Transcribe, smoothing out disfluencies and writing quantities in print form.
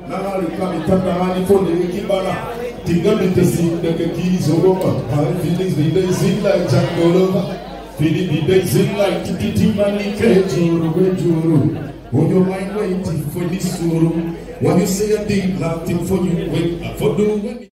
Nali kamitanda hani for the Kibana. Tinga Mitasi, the keys over. My feelings they sing like Jack Golova. Feeling they sing like Titi Mani Kejuru. When your mind waiting for this room, when you say a thing, nothing for you, wait for doing.